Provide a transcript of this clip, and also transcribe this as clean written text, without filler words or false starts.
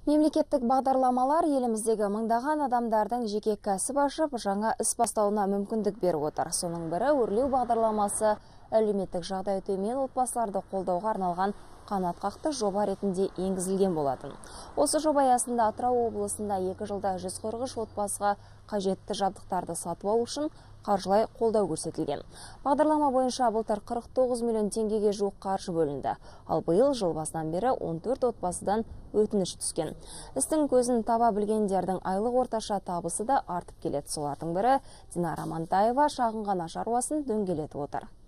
Мемлекеттік бағдарламалар еліміздегі мыңдаған адамдардың жеке кәсіп ашып, жаңа іс бастауына мүмкіндік беріп отыр. Соның бірі өрлеу бағдарламасы әлеуметтік жағдайы төмен отбасыларды қолдауға арналған қанатқақты жоба ретінде енгізілген болатын. Осы жоба аясында Атырау облысында 2 жылда 143 отбасыға қажетті жабдықтарды сатып алу үшін қаржылай қолдау көрсетілген. Бағдарлама бойынша былтыр 49 миллион теңгеге жуық қаржы бөлінді. Ал биыл жыл басынан бері 14 отбасыдан өтініш түскен. Істің көзін таба білгендердің айлық орташа табысы да артып келеді. Солардың бірі Динара Мантаева шағын ғана шаруасын дөңгелетіп отыр.